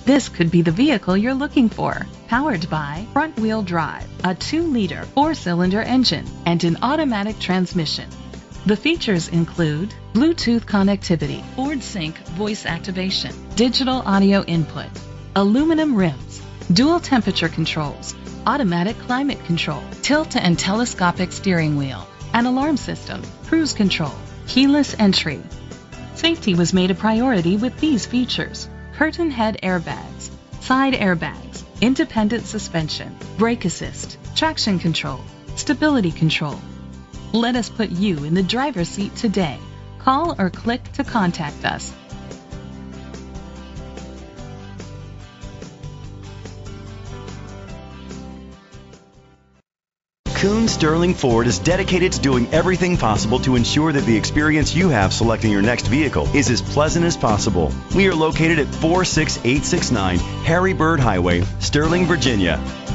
This could be the vehicle you're looking for. Powered by front-wheel drive, a 2-liter 4-cylinder engine, and an automatic transmission. The features include Bluetooth connectivity, Ford Sync voice activation, digital audio input, aluminum rims, dual temperature controls, automatic climate control, tilt and telescopic steering wheel, an alarm system, cruise control, keyless entry. Safety was made a priority with these features: curtain head airbags, side airbags, independent suspension, brake assist, traction control, stability control. Let us put you in the driver's seat today. Call or click to contact us. Kuhn Sterling Ford is dedicated to doing everything possible to ensure that the experience you have selecting your next vehicle is as pleasant as possible. We are located at 46869 Harry Byrd Highway, Sterling, Virginia.